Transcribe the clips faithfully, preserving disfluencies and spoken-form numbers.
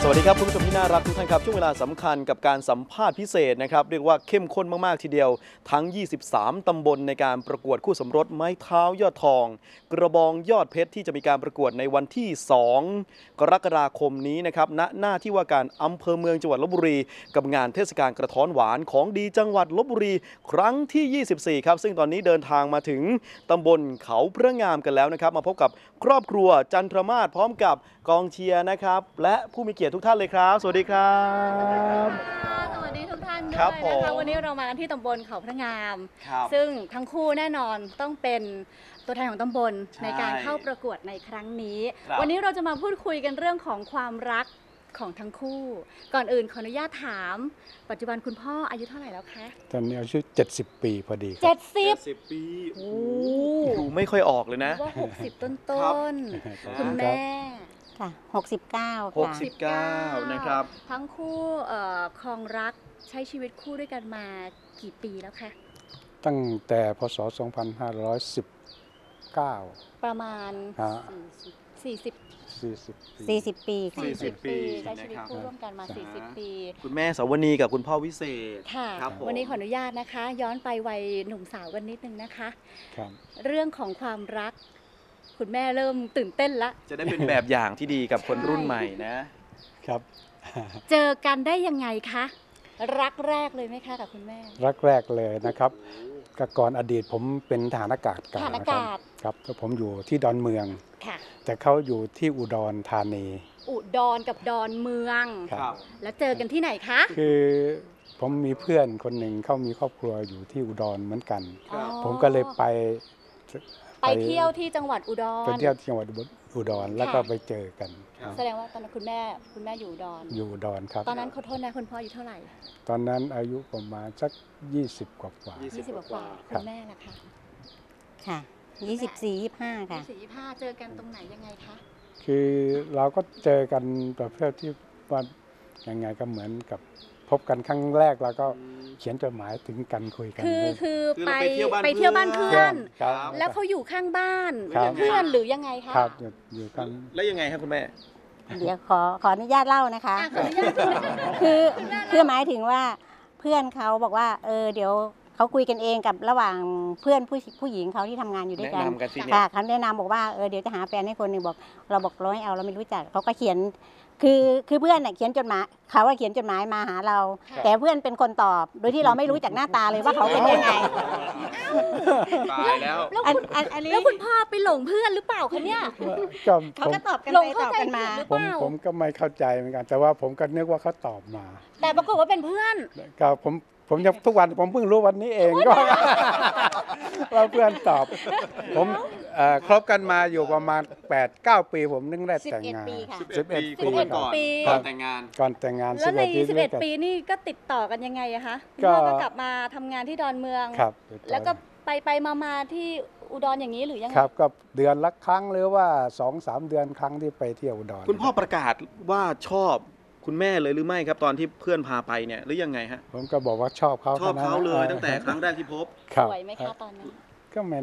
วัสดีครับคุณผู้ชมที่น่ารักทุกท่านครับช่วงเวลาสำคัญกับการสัมภาษณ์พิเศษนะครับเรียกว่าเข้มข้นมากๆทีเดียวทั้งยี่สิบสามตำบลในการประกวดคู่สมรสไม้เท้ายอดทองกระบองยอดเพชรที่จะมีการประกวดในวันที่สองกรกฎาคมนี้นะครับณหน้าที่ว่าการอำเภอเมืองจังหวัดลพบุรีกับงานเทศกาลกระท้อนหวานของดีจังหวัดลพบุรีครั้งที่ยี่สิบสี่ครับซึ่งตอนนี้เดินทางมาถึงตำบลเขาพระงามกันแล้วนะครับมาพบกับครอบครัวจันทรมาศพร้อมกับกองเชียร์นะครับและผู้มีเกียรติทุกท่านเลยครับสวัสดีครับสวัสดีทุกท่านด้วยนะคะวันนี้เรามากันที่ตำบลเขาพระงามซึ่งทั้งคู่แน่นอนต้องเป็นตัวแทนของตำบลในการเข้าประกวดในครั้งนี้วันนี้เราจะมาพูดคุยกันเรื่องของความรักของทั้งคู่ก่อนอื่นขออนุญาตถามปัจจุบันคุณพ่ออายุเท่าไหร่แล้วคะตอนนี้อายุเจ็ดสิบปีพอดีเจ็ดสิบปีโอ้ดูไม่ค่อยออกเลยนะว่าหกสิบต้นๆคุณแม่ค่ะหกสิบเก้าหกสิบเก้านะครับทั้งคู่ครองรักใช้ชีวิตคู่ด้วยกันมากี่ปีแล้วคะตั้งแต่พศสองพันห้าร้อยสิบเก้าประมาณสี่สิบสี่สิบปีสี่สิบปีใช้ชีวิตคู่ร่วมกันมาสี่สิบปีคุณแม่สาวนีกับคุณพ่อวิเศษค่ะวันนี้ขออนุญาตนะคะย้อนไปวัยหนุ่มสาวกันนิดนึงนะคะครับเรื่องของความรักคุณแม่เริ่มตื่นเต้นละจะได้เป็นแบบอย่างที่ดีกับคนรุ่นใหม่นะครับเจอกันได้ยังไงคะรักแรกเลยไหมคะกับคุณแม่รักแรกเลยนะครับก่อนอดีตผมเป็นทหารอากาศทหารอากาศครับผมอยู่ที่ดอนเมืองแต่เขาอยู่ที่อุดรธานีอุดรกับดอนเมืองแล้วเจอกันที่ไหนคะคือผมมีเพื่อนคนหนึ่งเขามีครอบครัวอยู่ที่อุดรเหมือนกันผมก็เลยไปไปเที่ยวที่จังหวัดอุดรไปเที่ยวที่จังหวัดอุดรแล้วก็ไปเจอกันแสดงว่าตอนนั้นคุณแม่คุณแม่อยู่อุดรอยู่อุดรครับตอนนั้นขอโทษนะคุณพ่ออายุเท่าไหร่ตอนนั้นอายุประมาณสักยี่สิบกว่าๆยี่สิบกว่าคุณแม่ล่ะคะค่ะยี่สิบสี่ ยี่สิบห้าค่ะยี่สิบสี่ ยี่สิบห้าเจอกันตรงไหนยังไงคะคือเราก็เจอกันประเภทที่ว่ายังไงก็เหมือนกับพบกันครั้งแรกแล้วก็เขียนจดหมายถึงกันคุยกันคือคือไปไปเที่ยวบ้านเพื่อนแล้วเขาอยู่ข้างบ้านเพื่อนหรือยังไงคะครับอยู่กันแล้วยังไงครับคุณแม่เดี๋ยวขอขออนุญาตเล่านะคะคือคือหมายถึงว่าเพื่อนเขาบอกว่าเออเดี๋ยวเขาคุยกันเองกับระหว่างเพื่อนผู้ผู้หญิงเขาที่ทำงานอยู่ด้วยกันค่ะเขาแนะนำบอกว่าเออเดี๋ยวจะหาแฟนให้คนหนึ่งบอกเราบอกเราไม่เอาเราไม่รู้จักเขาก็เขียนคือคือเพื่อนเนี่ยเขียนจดหมายเขาว่าเขียนจดหมายมาหาเราแต่เพื่อนเป็นคนตอบโดยที่เราไม่รู้จักหน้าตาเลยว่าเขาเป็นยังไงตายแล้วแล้วคุณพ่อไปหลงเพื่อนหรือเปล่าคะเนี่ยเขาก็ตอบกันไปตอบกันมาผมผมก็ไม่เข้าใจเหมือนกันแต่ว่าผมก็นึกว่าเขาตอบมาแต่ปรากฏว่าเป็นเพื่อนก็ผมผมยังทุกวันผมเพิ่งรู้วันนี้เองก็ว่าเพื่อนตอบผมครบกันมาอยู่ประมาณ แปดเก้า ปีผมนึกได้แต่งงานสิบเอ็ดปีก่อนแต่งงานก่อนแต่งงานแล้วในสิบเอ็ดปีนี่ก็ติดต่อกันยังไงอะคะพ่อก็กลับมาทำงานที่ดอนเมืองแล้วก็ไปไปมามาที่อุดรอย่างนี้หรือยังไงครับก็เดือนละครั้งหรือว่า สองสาม เดือนครั้งที่ไปเที่ยวอุดรคุณพ่อประกาศว่าชอบคุณแม่เลยหรือไม่ครับตอนที่เพื่อนพาไปเนี่ยหรือยังไงฮะผมก็บอกว่าชอบเขาชอบเขาเลยตั้งแต่ครั้งแรกที่พบสวยไหมคะตอนนั้นก็แมน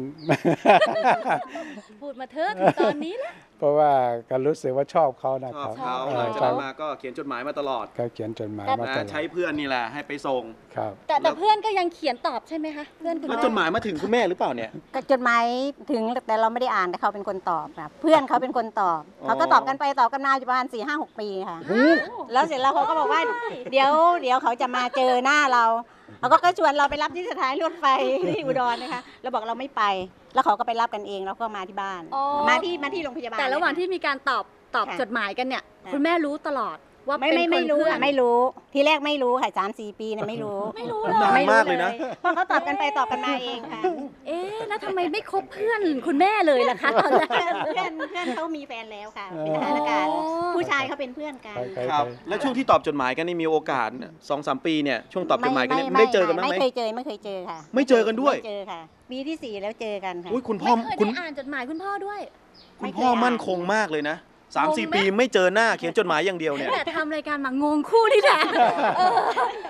พูดมาเถอะถึงตอนนี้แล้วเพราะว่าก็รู้สึกว่าชอบเขานะครับชอบเขาหลังจากนั้นมาก็เขียนจดหมายมาตลอดก็เขียนจดหมายมาตลอดใช้เพื่อนนี่แหละให้ไปส่งครับแต่แต่เพื่อนก็ยังเขียนตอบใช่ไหมคะเพื่อนคุณแม่จดหมายมาถึงคุณแม่หรือเปล่าเนี่ยจดหมายถึงแต่เราไม่ได้อ่านแต่เขาเป็นคนตอบครับเพื่อนเขาเป็นคนตอบเขาก็ตอบกันไปตอบกันมาอยู่ประมาณสี่ห้าหกปีค่ะแล้วเสร็จแล้วเขาก็บอกว่าเดี๋ยวเดี๋ยวเขาจะมาเจอหน้าเราเขาก็ชวนเราไปรับที่สถานีรถไฟที่อุดรนะคะเราบอกเราไม่ไปแล้วเขาก็ไปรับกันเองแล้วก็มาที่บ้านมาที่มาที่โรงพยาบาลแต่ระหว่างที่มีการตอบตอบจดหมายกันเนี่ยคุณแม่รู้ตลอดว่าไม่ไม่ไม่รู้ค่ะไม่รู้ทีแรกไม่รู้ค่ะสามสี่ปีเนี่ยไม่รู้ไม่รู้เลยนานมากเลยนะเพราะเขาตอบกันไปตอบกันมาเองค่ะเอ๊ะแล้วทำไมไม่คบเพื่อนคุณแม่เลยล่ะคะตอนแรกเพื่อนเพื่อนเขามีแฟนแล้วค่ะเป็นทหารอากาศผู้ชายเขาเป็นเพื่อนกันครับแล้วช่วงที่ตอบจดหมายกันนี่มีโอกาส สองสาม ปีเนี่ยช่วงตอบจดหมายกันไม่ได้เจอกันไหมไม่เคยเจอไม่เคยเจอค่ะไม่เจอกันด้วยไม่เจอค่ะปีที่สี่แล้วเจอกันค่ะอุ้ยคุณพ่อคุณอ่านจดหมายคุณพ่อด้วยคุณพ่อมั่นคงมากเลยนะสามสี่ ปีไม่เจอหน้าเขียนจดหมายอย่างเดียวเนี่ยแต่ทำรายการมางงคู่นี่แหละ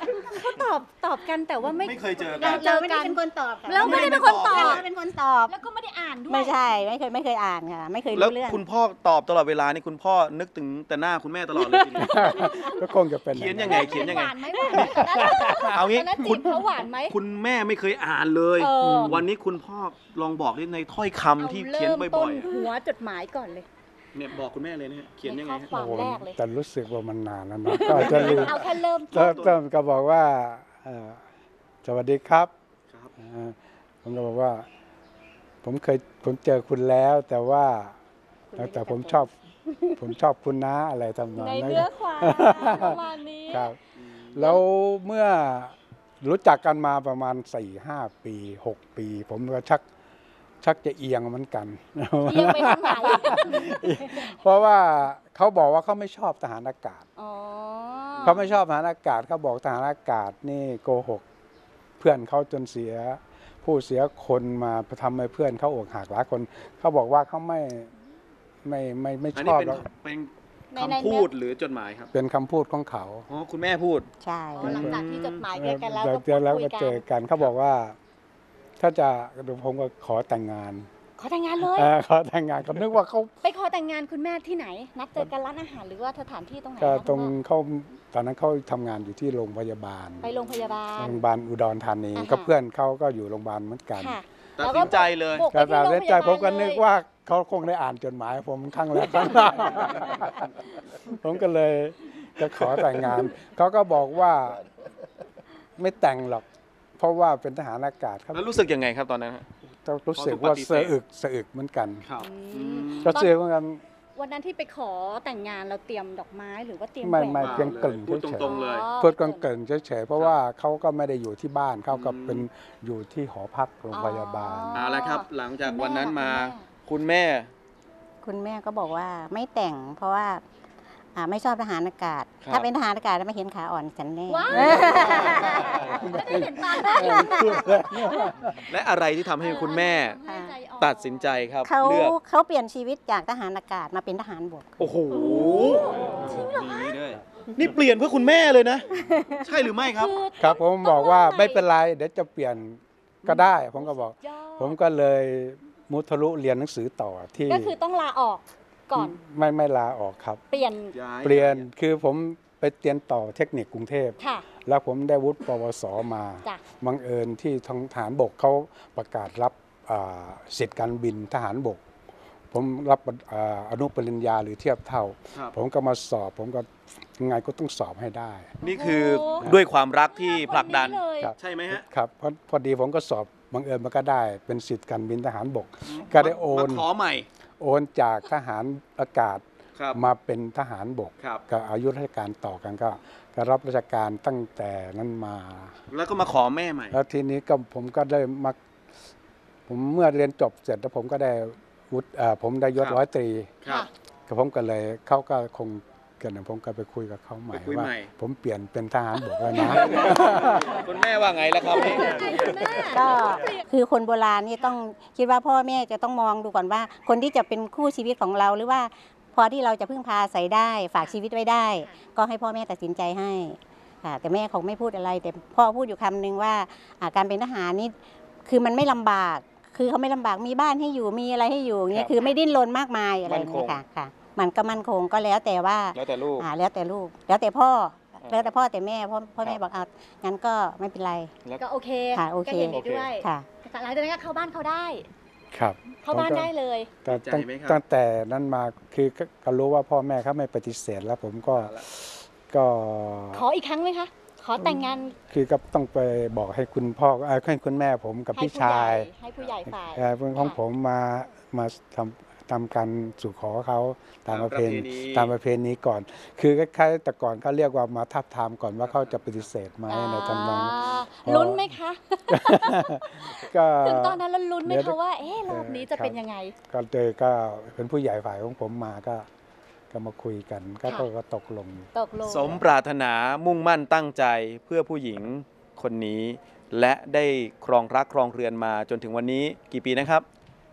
เขาตอบตอบกันแต่ว่าไม่ไม่เคยเจอกัเรานเราไม่ได้เป็นคนตอบค่ะเราไม่ได้เป็นคนตอบเราเป็นคนตอบแล้วก็ไม่ได้อ่านด้วยไม่ใช่ไม่เคยไม่เคยอ่านค่ะไม่เคยแล้วรู้เรื่องคุณพ่อตอบตลอดเวลานี่คุณพ่อนึกถึงแต่หน้าคุณแม่ตลอดเลยทีเดียวก็คงจะเป็นเขียนยังไง เขีนยังไงหวานไหมหวานไหมตอนนั้นเอางี้ตอนนั้นคุจีณบเขาหวานไหมคุณแม่ไม่เคยอ่านเลยเออวันนี้คุณพ่อลองบอกได้ในถ้อยคำที่เอาเขียนเริ่มต้บ่อน ยหัวจดหมายก่อนเลยๆเนี่ยบอกคุณแม่เลยนะฮะเขียนยังไงฮะในข้อความโอ้โหแรกเลยแต่รู้สึกว่ามันนานแล้วเนาะก็อาจจะลืมเอาแค่เริ่มต้เริ่นมต้นก็บอกว่าเอ่อสวัสดีครับครับเอ่อผมก็บอกว่า ผมเคยผมเจอคุณแล้ว แต่ว่าคุณไม่แต่ได้ผมตะโกนชอบผมชอบคุณนะอะไรทำนองในนั้นเนื้อความประมาณนี้ครับ แล้วเมื่อรู้จักกันมาประมาณสี่ห้าปีหกปี ผมก็ชักชักจะเอียงเหมือนกันเอียงไปทางไหนเพราะว่าเขาบอกว่าเขาไม่ชอบทหารอากาศอ๋อเขาไม่ชอบทหารอากาศเขาบอกทหารอากาศนี่โกหกเพื่อนเขาจนเสีย ผู้เสียคนมาทำให้เพื่อนเขาอกหักหลายคนเขาบอกว่าเขาไม่ไม่ไม่ไม่อันชนี้อบเป็นแล้วเป็นในในคำพูดหรือจดหมายครับเป็นคำพูดของเขาอ๋อคุณแม่พูดใช่อ๋อหลังจากที่จดหมายเจอกันแล้วเจก็อเจอแล้วพูดคุก็ยกัเจอน กันเขาบอกว่า ถ้าจะเดี๋ยวผมก็ขอแต่งงานขอแต่งงานเลยเออขอแต่งงานเขานึกว่าเขาไปขอแต่งงานคุณแม่ที่ไหน นัดเจอกันร้านอาหารหรือว่าสถานที่ตรงไหนก็คะตรงคุณพ่อเขาตอนนั้นเขาทำงานอยู่ที่โรงพยาบาลไปโรงพยาบาลโรงพยาบาลอุดรธานีอ่าฮะก็เพื่อนเขาก็อยู่โรงพยาบาลเหมือนกันค่ะตัดสินใจเลยบุกแต่ไปที่โรงแต่พใจยาบาลผมก็นึกเลยว่าเขาคงได้อ่านจดหมายผมครั้งแรกครั้งแรก ผมก็เลยจะขอแต่งงาน เขาก็บอกว่าไม่แต่งหรอก เพราะว่าเป็นทหารอากาศครับแล้วรู้สึกยังไงครับตอนนั้นฮะรู้สึกว่าสะอึกสะอึกเหมือนกันครับอืมก็เจอเหมือนกันวันนั้นที่ไปขอแต่งงานเราเตรียมดอกไม้หรือว่าเตรียมไม่แหวนไม่มาเพียงกลิ่นพูดเฉยตรงๆเลยอ๋อๆพูดกเกินเฉยๆเพราะว่าเขาก็ไม่ได้อยู่ที่บ้านเขาก็เป็นอยู่ที่หอพักโรงพยาบาลอ๋อเอาละครับ หลังจากวันนั้นมาคุคุณณแม่แม่คุณแม่ก็บอกว่าไม่แต่ง เพราะว่าอ่าไม่ชอบทหารอากาศ ถ้าเป็นทหารอากาศแล้วไม่เห็นขาอ่อนฉันแน่ว้าวไม่ได้เห็นตาได้และอะไรที่ทำให้คุณแม่ให้ใจอ่อนตัดสินใจครับเขาเลือกเขาเปลี่ยนชีวิตจากทหารอากาศมาเป็นทหารบกโอ้โหจริงเหรอคะนี่เปลี่ยนเพื่อคุณแม่เลยนะ ใช่หรือไม่ครับคือครับผมบอกว่าต้องเริ่มใหม่ไม่เป็นไรเดี๋ยวจะเปลี่ยนก็ได้ ผมก็บอกยอดผมก็เลยมุทะลุเรียนหนังสือต่อที่ก็คือต้องลาออกก่อนไม่ไม่ลาออกครับเปลี่ยนเปลี่ยนคือผมไปเรียนต่อเทคนิคกรุงเทพค่ะแล้วผมได้วุฒิปวสมาจ้ะบังเอิญที่ทางทหารบกเขาประกาศรับอ่าสิทธิการบินทหารบก ผมรับอ่าอนุปริญญาหรือเทียบเท่าครับผมก็มาสอบ ผมก็ยังไงก็ต้องสอบให้ได้นี่คือโอ้ด้วยความรักที่ผลักดันเลยครับใช่ไหมฮะครับเพราะพอดีผมก็สอบบังเอิญมันก็ได้ เป็นสิทธิการบินทหารบก ก็ได้โอนมาขอใหม่โอนจากทหารอากาศครับมาเป็นทหารบกครับก็อายุราชการต่อกันก็ก็รับราชการตั้งแต่นั้นมาแล้วก็มาขอแม่ใหม่แล้วทีนี้ก็ผมก็ได้มาผมเมื่อเรียนจบเสร็จแล้วผมก็ได้วุฒิเอ่อผมได้ยศครับร้อยตรีครับก็ผมก็เลยเขาก็คงกันผมก็ไปคุยกับเขาใหม่ไปคุยว่าใหม่ผมเปลี่ยนเป็นทหารบกแล้วนะคุณแม่ว่าไงล่ะครับนี่คุณแม่ก็คือคนโบราณนี่ต้องคิดว่าพ่อแม่จะต้องมองดูก่อนว่า คนที่จะเป็นคู่ชีวิตของเราหรือว่า พอที่เราจะพึ่งพาอาศัยได้ ฝากชีวิตไว้ได้ ก็ให้พ่อแม่ตัดสินใจให้ค่ะแต่แม่เขาไม่พูดอะไร แต่พ่อพูดอยู่คำนึงว่าอ่าการเป็นทหารนี่คือมันไม่ลำบาก คือเขาไม่ลำบากมีบ้านให้อยู่มีอะไรให้อยู่เงี้ครัยบคือไม่ดิ้นรนมากมายอะไรมั่นคงเงี้ยค่ะค่ะ มันก็มั่นคงก็แล้วแต่ว่าแล้วแต่ลูกอ่าแล้วแต่ลูก แล้วแต่พ่ออ่าแล้วแต่พ่อแต่แม่พ่อพ่อครับแม่บอกเอางั้นก็ไม่เป็นไรก็โอเคค่ะโอเคก็เห็นดีด้วยค่ะหลังจากนั้นก็เข้าบ้านเขาได้ครับเข้าบ้านผมก็ได้เลยแต่ดีใจตั้งไหมครับตั้งแต่นั้นมาคือก็ก็รู้ว่าพ่อแม่เขาไม่ปฏิเสธแล้วผมก็ก็ขออีกครั้งไหมคะ ขอแต่งงานคือก็ต้องไปบอกให้คุณพ่อเอ่อให้คุณแม่ผมกับให้พี่ผู้ชาใหญ่ยให้ผู้ใหญ่ฝ่ายเอ่อเพื่อนของผมมามาทำทำการสู่ขอเขาตามประเพณีตามประเพณีตามประเพณีก่อน คือคล้ายๆแต่ก่อนเขาเรียกว่ามาทับทามก่อนว่าเขาจะปฏิเสธไหมในทำนองอ่าพอลุ้นไหมคะก็ถึงตอนนั้นเราลุ้นไหมเดี๋ยวคะว่า เอ๊ะรอบนี้จะเป็นยังไงก็เลยก็เป็นผู้ใหญ่ฝ่ายของผมมาก็ก็มาคุยกัน ก็ค่ะก็ก็ตกลงตกลงสมปรารถนามุ่งมั่นตั้งใจเพื่อผู้หญิงคนนี้ และได้ครองรักครองเรือนมาจนถึงวันนี้กี่ปีนะครับ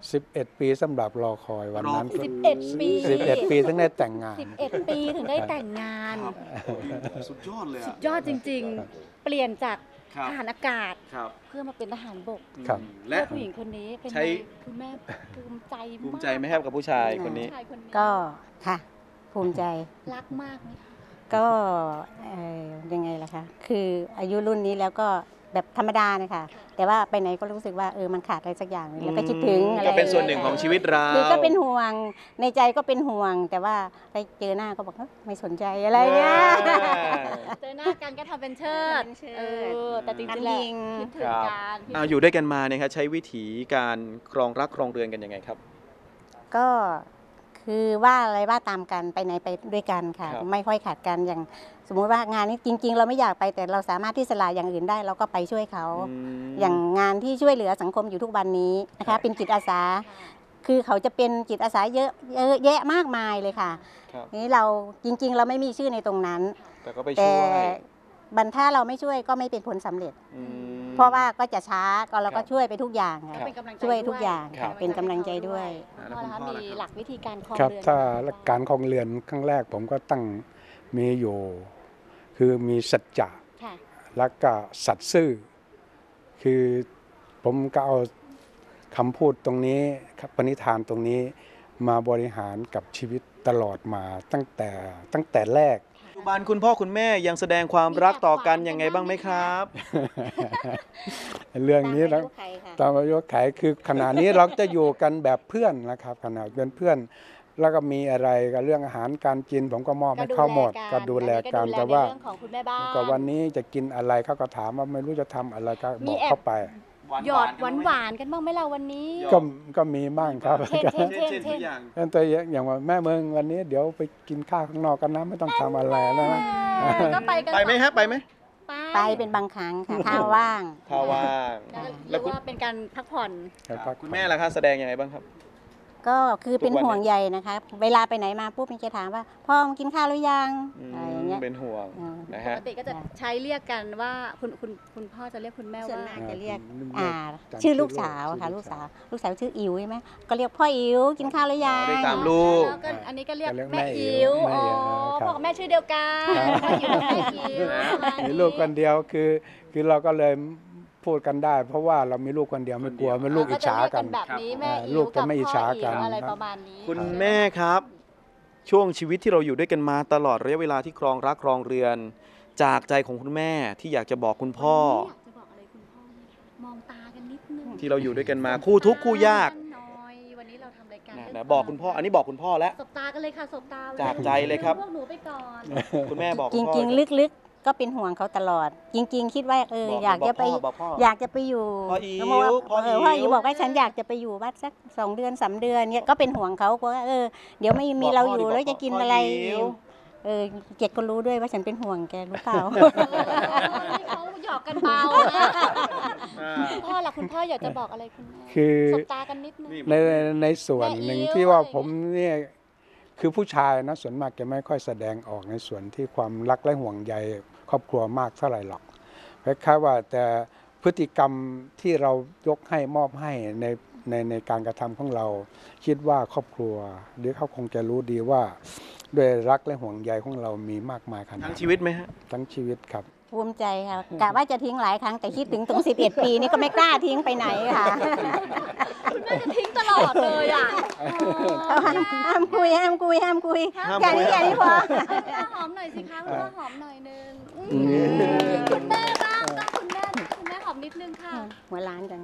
สิบเอ็ด ปีสำหรับรอคอยวันนั้นสิบเอ็ด ปีสิบเอ็ด ปีถึงได้แต่งงานสิบเอ็ด ปีถึงได้แต่งงานสุดยอดเลยสุอะดยอดจริง ๆ เปลี่ยนจากครับทหารอากาศครับเพื่อมาเป็นทหารบกครับและเพื่อผู้หญิงคนนี้เป็นใช้ไงคุณแม่ภูมิใจมากภูมิใจไหมครับกับผู้ชายคนนี้ผู้ชายคนนี้ก็ค่ะ ภูมิใจรักมากไหมคะก็เอ่อยังไงล่ะคะ คืออายุรุ่นนี้แล้วก็แบบธรรมดานะคะ แต่ว่าไปไหนก็รู้สึกว่าเออมันขาดอะไรสักอย่างหนึ่งแล้วก็คิดถึงอะไรก็เป็นส่วนหนึ่งของชีวิตเราคือก็เป็นห่วงในใจก็เป็นห่วง แต่ว่าไปเจอหน้าก็บอกเอ้าไม่สนใจอะไรเงี้ยเจอหน้ากันก็ทำเป็นเชิดทำเป็นเชิดเออแต่จริงๆทำแล้วยิงคิดถึงครับกันคิดเอาอยู่ด้วยกันมาเนี่ยครับใช้วิถีการครองรักครองเรือนกันยังไงครับก็คือว่าอะไรว่าตามกันไปไหนไปด้วยกันค่ะครับไม่ค่อยขาดกันอย่างสมมุติว่างานนี้จริง ๆ เราไม่อยากไปแต่เราสามารถที่สละอย่างอื่นได้เราก็ไปช่วยเขาอืมอย่างงานที่ช่วยเหลือสังคมอยู่ทุกวันนี้นะครัคะบเป็นจิตอาสา คือเขาจะเป็นจิตอาสาเยอะเยอะแยะมากมายเลยค่ะครับนี้เราจริง ๆ เราไม่มีชื่อในตรงนั้นแต่ก็ไปแต่ช่วยบรรถ้าเราไม่ช่วยก็ไม่เป็นผลสำเร็จอืมเพราะว่าก็จะช้าก็เราครัก็บช่วยไปทุกอย่างก็ค่ะเป็นกำลังใจช่วยทุกอย่างครับเป็นกำลังใจด้วยพ่อนะคะมีหลักวิธีการครองครับเรือนถ้ายังไงบ้งการครองเรือนครั้งแรกผมก็ตั้งมีอยู่ คือมีสัจจะค่ะแล้วก็สัตย์ซื่อ คือผมก็เอาคำพูดตรงนี้ครับปณิธานตรงนี้มาบริหารกับชีวิตตลอดมาตั้งแต่ตั้งแต่แรกปัจจุบันคุณพ่อคุณแม่ยังแสดงความรักต่อกันยังไงบ้างไหมครับเรื่องนี้ตานะมอายุใครค่ะตามอายุไขคือขณะนี้เราจะอยู่กันแบบเพื่อนนะครับขณะเป็นเพื่อน แล้วก็มีอะไรกับเรื่องอาหารการกิน ผมก็มอบให้เขาหมดก็ดูแลกันอัแต่ว่าในเรื่องของคุณแม่บ้านก็วันนี้จะกินอะไรเขาก็ถามว่าไม่รู้จะทำอะไรก็มีบอกแอบเข้าไปหยอดหวานหวานๆกันบ้างไหมเราวันนี้ก็ก็มีบ้างครับเช่นเช่นเช่นเช่นทุกอย่างนั่นตัวอย่างว่าแม่เมืองวันนี้เดี๋ยวไปกินข้าวข้างนอกกันนะไม่ต้องทำอะไรแล้วนะเออก็ไปกันไปไหมฮะไปไหมไปเป็นบางครั้งค่ะ ถ้าว่างถ้าว่างแล้วแล้เรีวยกคุณว่าเป็นการพักผ่อนครับคุณแม่ล่ะคะแสดงยังไงบ้างครับก็คือเป็นทุกวันห่วงใยนะคะ เวลาไปไหนมาปุ๊บมันจะถามว่าพ่อมากินข้าวหรือยังอืมอะไรอย่างเงี้ยเป็นห่วงอืมนะปฮะกติก็จะใช้เรียกกันว่าคุณคุณคุณพ่อจะเรียกคุณแม่ส่วนว่ามากจะเรียกอ่าอ่าชื่อลูกสาวค่ะ ลูกสาว ลูกสาวชื่ออิ๋วใช่ไหมก็เรียกพ่ออิ๋วกินข้าวหรือยังเรียกตามลูกแล้วก็อันนี้ก็เรียกก็เรียกแม่แม่อิ๋อิ๋ววอ๋อแม่อิ๋วครับพ่อกับแม่ชื่อเดียวกันครับพ่ออิ๋วกับแม่อิ๋วประมาณมีลูกคนเดียวคือคือเราก็เลยพูดกันได้ เพราะว่าเรามีลูกคนเดียวไม่กลัวไม่ลูกอิจฉากันก็จะเรียแบบนี้แม่อิ๋วลูกจะกับไม่อิจพ่ฉาอกัอิ๋นวอะไรประมาณนี้คุณแม่ครับ ช่วงชีวิตที่เราอยู่ด้วยกันมาตลอดระยะเวลาที่ครองรักครองเรือน จากใจของคุณแม่ที่อยากจะบอกคุณพ่ออยากจะบอกอะไรคุณพ่อไหมคะมองตากันนิดนึงที่เราอยู่ด้วยกันมาคู่ทุกข์คู่ยากหน่อยวันนี้เราทำรายการนะเรื่นะงบอกคุณพ่ออันนี้บอกคุณพ่อแล้วสบตากันเลยค่ะสบตาจากใจเลยครับพวกหนูไปก่อนคุณแม่บอกจคุณพ่อริง ๆ ลึกๆ ก็เป็นห่วงเขาตลอด จริง ๆ คิดว่าเออบอกอยากจะไปบอกพ่ออยากจะไปอยู่พ่ออิ๋วแล้วบอกว่าพ่ออิ๋วเออพ่ออิ๋วบอกว่าฉันอยากจะไปอยู่บ้านสักสองเดือนสามเดือนเนี่ยก็เป็นห่วงเขาเพราะว่าเออเดี๋ยวไม่มีเราอยู่แล้วจะกินอะไรพ่ออิ๋วเออเจ็ดก็รู้ด้วยว่าฉันเป็นห่วงแกรู้เปล่านี่เขาหยอกกันเบานะอ่าคุณพ่อล่ะคุณพ่ออยากจะบอกอะไรคุณแม่คือสบตากันนิดนึงนี่ในในส่วนหนึ่งแม่อิ๋วที่ว่าอะไรผมเนี่ยคือผู้ชายนะส่วนมากจะไม่ค่อยแสดงออกในส่วนที่ความรักและห่วงใยครอบครัวมากเท่าไหร่หรอกคล้ายๆว่าแต่พฤติกรรมที่เรายกให้มอบให้ในในในการกระทำของเรา คิดว่าครอบครัวหรือเขาคงจะรู้ดีว่าด้วยรักและห่วงใยของเรามีมากมายขนาดทั้งไหนชีวิตไหมฮะทั้งชีวิตครับภูมิใจค่ะกะว่าจะทิ้งหลายครั้งแต่คิดถึงตรงสิบเอ็ดปีนี่ก็ไม่กล้าทิ้งไปไหนค่ะคุณแม่จะทิ้งตลอดเลยอ่ะเขาห้ามห้ามคุยห้ามคุยห้ามคุยห้ามแค่คุยนี้แค่นี้พอคุณแม่หอมหน่อยสิคะคุณแม่หอมหน่อยนึงอืมคุณแม่บ้างต้องคุณแม่คุณแม่หอมนิดนึงค่ะหัวล้านจัง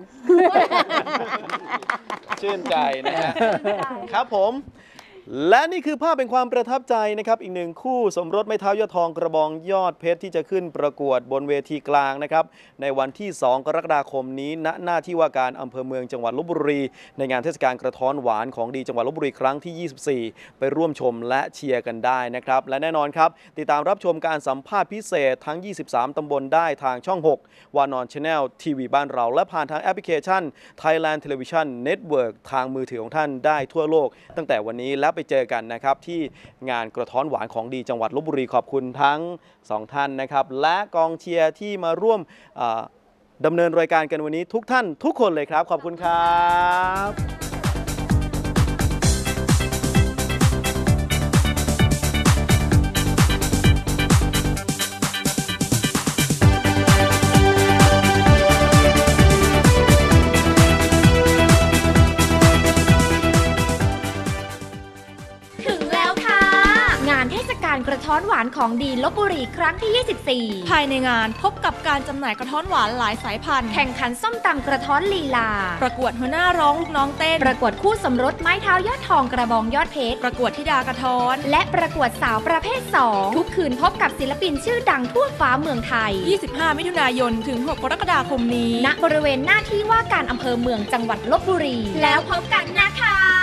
ชื่นใจนะฮะ ครับผม และนี่คือภาพเป็นความประทับใจนะครับอีกหนึ่งคู่สมรสไม้เท้ายอดทองกระบองยอดเพชรที่จะขึ้นประกวดบนเวทีกลางนะครับในวันที่สองกรกฎาคมนี้ณหน้าที่ว่าการอำเภอเมืองจังหวัดลพบุรีในงานเทศกาลกระท้อนหวานของดีจังหวัดลพบุรีครั้งที่ยี่สิบสี่ไปร่วมชมและเชียร์กันได้นะครับและแน่นอนครับติดตามรับชมการสัมภาษณ์พิเศษทั้งยี่สิบสามตำบลได้ทางช่องหกวานอน Channel ทีวีบ้านเราและผ่านทางแอปพลิเคชัน Thailand Television Network ทางมือถือของท่านได้ทั่วโลกตั้งแต่วันนี้แล้วไปเจอกันนะครับที่งานกระท้อนหวานของดีจังหวัดลพบุรีขอบคุณทั้งสองท่านนะครับและกองเชียร์ที่มาร่วมดำเนินรายการกันวันนี้ทุกท่านทุกคนเลยครับขอบคุณครับกระท้อนหวานของดีลพบุรีครั้งที่ ยี่สิบสี่ภายในงานพบกับการจำหน่ายกระท้อนหวานหลายสายพันธุ์แข่งขันส้มตำกระท้อนลีลาประกวดหัวหน้าร้องลูกน้องเต้นประกวดคู่สมรสไม้เท้ายอดทองกระบองยอดเพชรประกวดธิดากระท้อนและประกวดสาวประเภทสองทุกคืนพบกับศิลปินชื่อดังทั่วฟ้าเมืองไทยยี่สิบห้า มิถุนายนถึงหกกรกฎาคมนี้ณบริเวณหน้าที่ว่าการอำเภอเมืองจังหวัดลพบุรี แล้วพบกันนะคะ